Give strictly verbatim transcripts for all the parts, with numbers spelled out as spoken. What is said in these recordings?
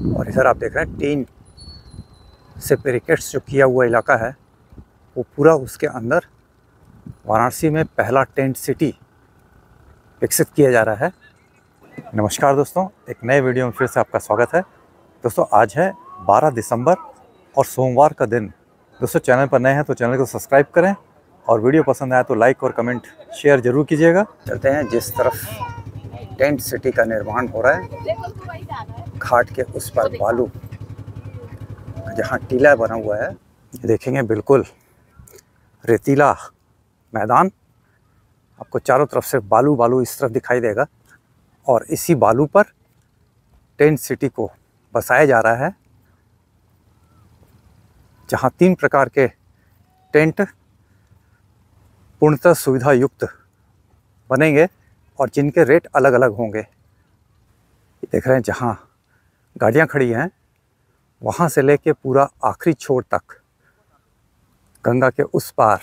और इधर आप देख रहे हैं टीन से बैरिकेड्स जो किया हुआ इलाका है वो पूरा उसके अंदर वाराणसी में पहला टेंट सिटी विकसित किया जा रहा है। नमस्कार दोस्तों, एक नए वीडियो में फिर से आपका स्वागत है। दोस्तों आज है बारह दिसंबर और सोमवार का दिन। दोस्तों चैनल पर नए हैं तो चैनल को सब्सक्राइब करें और वीडियो पसंद आया तो लाइक और कमेंट शेयर जरूर कीजिएगा। चलते हैं जिस तरफ टेंट सिटी का निर्माण हो रहा है, घाट के उस पर बालू जहाँ टीला बना हुआ है, देखेंगे बिल्कुल रेतीला मैदान, आपको चारों तरफ से बालू बालू इस तरफ दिखाई देगा और इसी बालू पर टेंट सिटी को बसाया जा रहा है, जहाँ तीन प्रकार के टेंट पूर्णतः सुविधा युक्त बनेंगे और जिनके रेट अलग अलग होंगे। देख रहे हैं जहाँ गाड़ियाँ खड़ी हैं वहाँ से लेके पूरा आखिरी छोर तक गंगा के उस पार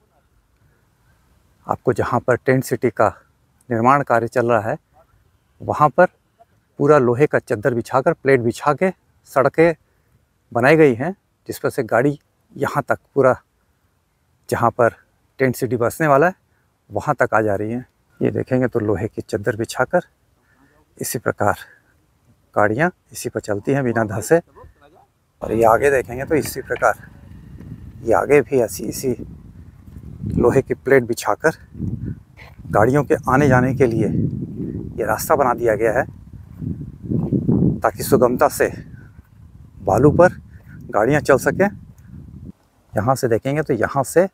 आपको जहाँ पर टेंट सिटी का निर्माण कार्य चल रहा है वहाँ पर पूरा लोहे का चद्दर बिछाकर प्लेट बिछा के सड़कें बनाई गई हैं, जिस पर से गाड़ी यहाँ तक पूरा जहाँ पर टेंट सिटी बसने वाला है वहाँ तक आ जा रही हैं। ये देखेंगे तो लोहे की चद्दर बिछाकर इसी प्रकार गाड़ियाँ इसी पर चलती हैं बिना धंसे। और ये आगे देखेंगे तो इसी प्रकार ये आगे भी ऐसी इसी लोहे की प्लेट बिछाकर गाड़ियों के आने जाने के लिए ये रास्ता बना दिया गया है, ताकि सुगमता से बालू पर गाड़ियां चल सकें। यहाँ से देखेंगे तो यहाँ से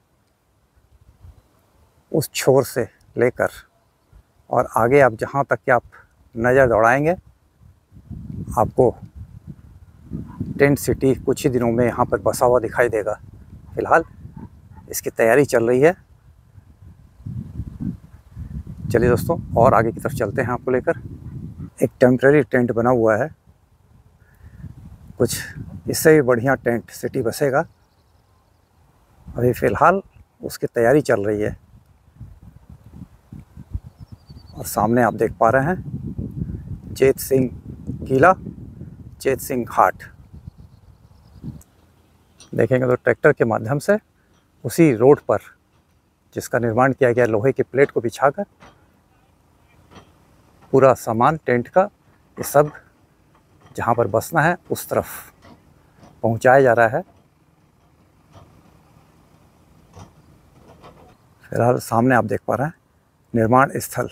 उस छोर से लेकर और आगे आप जहाँ तक कि आप नज़र दौड़ाएंगे आपको टेंट सिटी कुछ ही दिनों में यहाँ पर बसा हुआ दिखाई देगा। फिलहाल इसकी तैयारी चल रही है। चलिए दोस्तों और आगे की तरफ चलते हैं, आपको लेकर एक टेम्परेरी टेंट बना हुआ है, कुछ इससे भी बढ़िया टेंट सिटी बसेगा। अभी फ़िलहाल उसकी तैयारी चल रही है और सामने आप देख पा रहे हैं चेत सिंह किला, चेत सिंह घाट। देखेंगे तो ट्रैक्टर के माध्यम से उसी रोड पर जिसका निर्माण किया गया लोहे की प्लेट को बिछाकर पूरा सामान टेंट का ये सब जहाँ पर बसना है उस तरफ पहुँचाया जा रहा है। फिलहाल सामने आप देख पा रहे हैं निर्माण स्थल,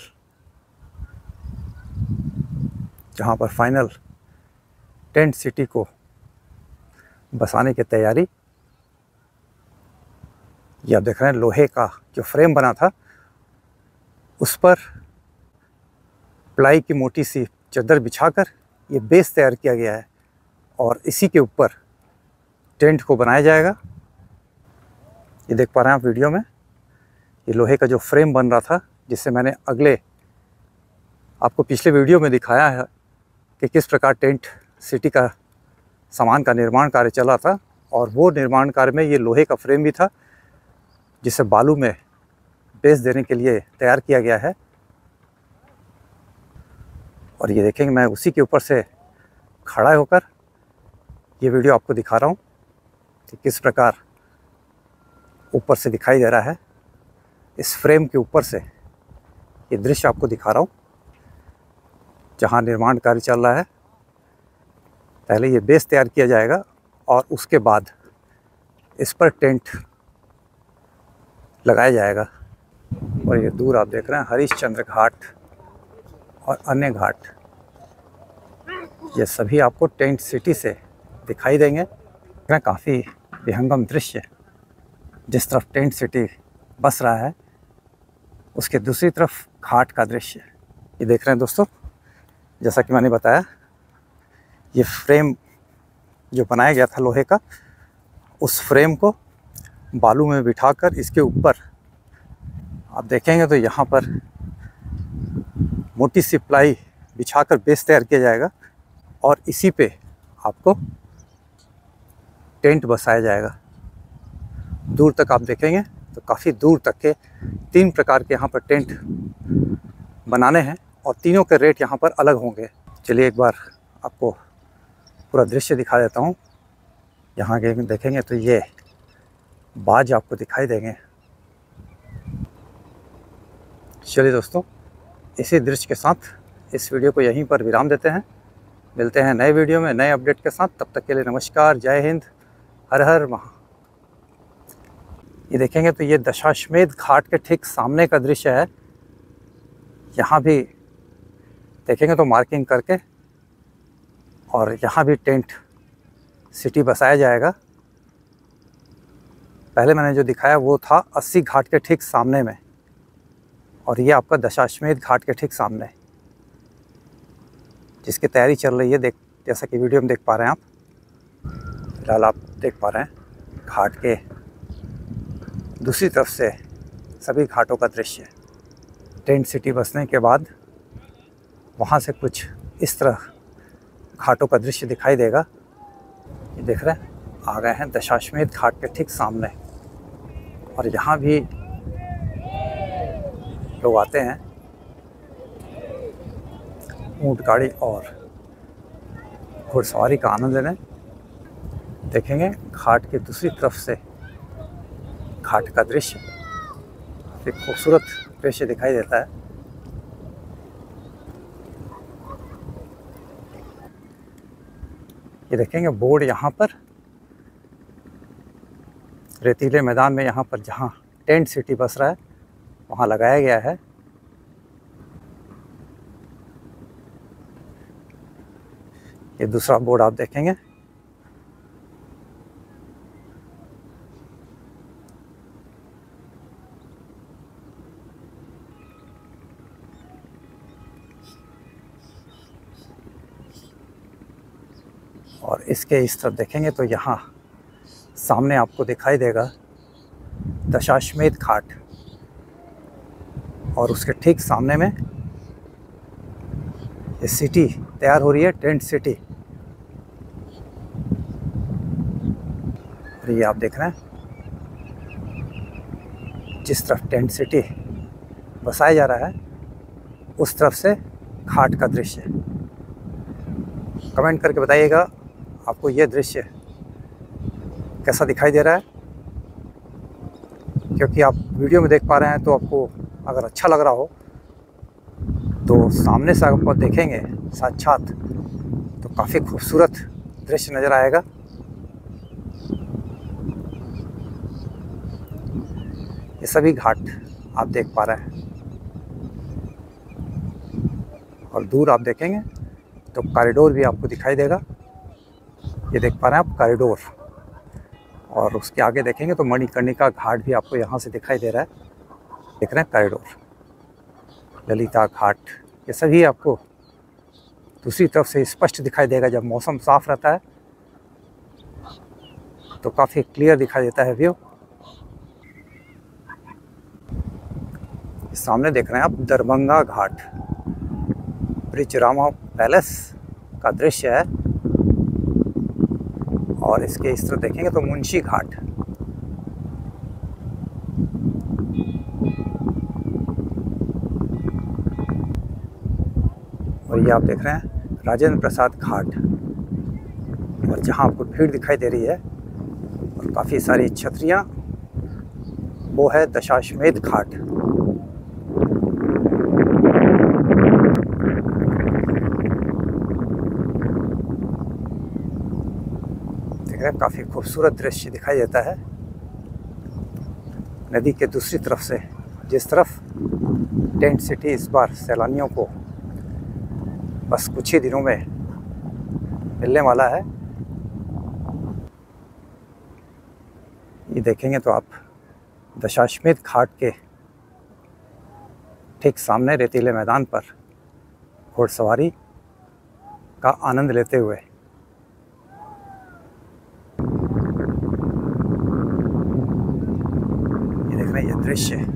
जहाँ पर फाइनल टेंट सिटी को बसाने की तैयारी। ये आप देख रहे हैं लोहे का जो फ्रेम बना था उस पर प्लाई की मोटी सी चादर बिछाकर ये बेस तैयार किया गया है और इसी के ऊपर टेंट को बनाया जाएगा। ये देख पा रहे हैं आप वीडियो में, ये लोहे का जो फ्रेम बन रहा था, जिससे मैंने अगले आपको पिछले वीडियो में दिखाया है कि किस प्रकार टेंट सिटी का सामान का निर्माण कार्य चल रहा था, और वो निर्माण कार्य में ये लोहे का फ्रेम भी था जिसे बालू में बेस देने के लिए तैयार किया गया है। और ये देखेंगे मैं उसी के ऊपर से खड़ा होकर ये वीडियो आपको दिखा रहा हूँ कि किस प्रकार ऊपर से दिखाई दे रहा है। इस फ्रेम के ऊपर से ये दृश्य आपको दिखा रहा हूँ जहाँ निर्माण कार्य चल रहा है। पहले ये बेस तैयार किया जाएगा और उसके बाद इस पर टेंट लगाया जाएगा। और ये दूर आप देख रहे हैं हरिश्चंद्र घाट और अन्य घाट, ये सभी आपको टेंट सिटी से दिखाई देंगे। काफ़ी विहंगम दृश्य, जिस तरफ टेंट सिटी बस रहा है उसके दूसरी तरफ घाट का दृश्य ये देख रहे हैं दोस्तों। जैसा कि मैंने बताया ये फ्रेम जो बनाया गया था लोहे का, उस फ्रेम को बालू में बिठाकर इसके ऊपर आप देखेंगे तो यहाँ पर मोटी सी प्लाई बिछाकर बेस तैयार किया जाएगा और इसी पे आपको टेंट बसाया जाएगा। दूर तक आप देखेंगे तो काफ़ी दूर तक के तीन प्रकार के यहाँ पर टेंट बनाने हैं और तीनों के रेट यहाँ पर अलग होंगे। चलिए एक बार आपको पूरा दृश्य दिखा देता हूँ। यहाँ के देखेंगे तो ये बाज आपको दिखाई देंगे। चलिए दोस्तों, इसी दृश्य के साथ इस वीडियो को यहीं पर विराम देते हैं। मिलते हैं नए वीडियो में नए अपडेट के साथ। तब तक के लिए नमस्कार, जय हिंद, हर हर महा। ये देखेंगे तो ये दशाश्वमेध घाट के ठीक सामने का दृश्य है। यहाँ भी देखेंगे तो मार्किंग करके, और यहाँ भी टेंट सिटी बसाया जाएगा। पहले मैंने जो दिखाया वो था अस्सी घाट के ठीक सामने में, और ये आपका दशाश्वमेध घाट के ठीक सामने, जिसकी तैयारी चल रही है। देख जैसा कि वीडियो में देख पा रहे हैं आप। फिलहाल आप देख पा रहे हैं घाट के दूसरी तरफ से सभी घाटों का दृश्य। टेंट सिटी बसने के बाद वहाँ से कुछ इस तरह घाटों का दृश्य दिखाई देगा। ये देख रहे हैं, आ गए हैं दशाश्वमेध घाट के ठीक सामने, और यहाँ भी लोग आते हैं ऊंट गाड़ी और घुड़सवारी का आनंद लेने। देखेंगे घाट की दूसरी तरफ से घाट का दृश्य, एक खूबसूरत दृश्य दिखाई देता है। ये देखेंगे बोर्ड यहाँ पर रेतीले मैदान में, यहाँ पर जहाँ टेंट सिटी बस रहा है वहाँ लगाया गया है। ये दूसरा बोर्ड आप देखेंगे। और इसके इस तरफ देखेंगे तो यहाँ सामने आपको दिखाई देगा दशाश्वमेध घाट, और उसके ठीक सामने में ये सिटी तैयार हो रही है, टेंट सिटी। और ये आप देख रहे हैं जिस तरफ टेंट सिटी बसाया जा रहा है उस तरफ से घाट का दृश्य। कमेंट करके बताइएगा आपको ये दृश्य कैसा दिखाई दे रहा है, क्योंकि आप वीडियो में देख पा रहे हैं तो आपको अगर अच्छा लग रहा हो तो सामने से आप देखेंगे साक्षात तो काफ़ी खूबसूरत दृश्य नज़र आएगा। ये सभी घाट आप देख पा रहे हैं, और दूर आप देखेंगे तो कॉरिडोर भी आपको दिखाई देगा। ये देख पा रहे हैं आप कॉरिडोर, और उसके आगे देखेंगे तो मणिकर्णिका घाट भी आपको यहाँ से दिखाई दे रहा है। देख रहे हैं कॉरिडोर, ललिता घाट, ये सभी आपको दूसरी तरफ से स्पष्ट दिखाई देगा। जब मौसम साफ रहता है तो काफ़ी क्लियर दिखाई देता है व्यू। सामने देख रहे हैं आप दरभंगा घाट, ब्रिजरामा पैलेस का दृश्य है, और इसके इस तरफ देखेंगे तो मुंशी घाट। और ये आप देख रहे हैं राजेंद्र प्रसाद घाट, और जहाँ आपको भीड़ दिखाई दे रही है और काफ़ी सारी छतरियाँ, वो है दशाश्वमेध घाट। देख रहे हैं काफ़ी खूबसूरत दृश्य दिखाई देता है नदी के दूसरी तरफ से, जिस तरफ टेंट सिटी इस बार सैलानियों को बस कुछ ही दिनों में मिलने वाला है। ये देखेंगे तो आप दशाश्वमेध घाट के ठीक सामने रेतीले मैदान पर घुड़सवारी का आनंद लेते हुए ये देख रहे हैं ये दृश्य